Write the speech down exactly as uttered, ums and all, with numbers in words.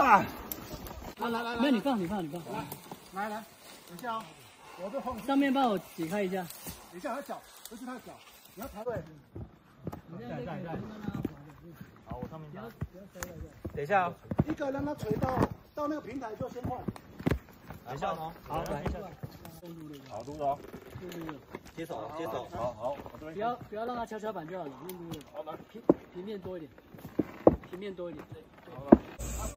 啊！ 来来来， 那你放，你放，你放。 来来，等一下哦，我这放上面帮我解开一下。 等一下，他脚，不是他的脚，你要抬对。 这样这样。 好，我上面。 不要不要塞在这。 等一下哦， 一个让他垂到到那个平台就先换。 等一下哦。好，来一下。好，录了。 录录。 接手，接手。好好。 不要不要让它跷跷板就好了，录录。 好，来。 平平面多一点，平面多一点。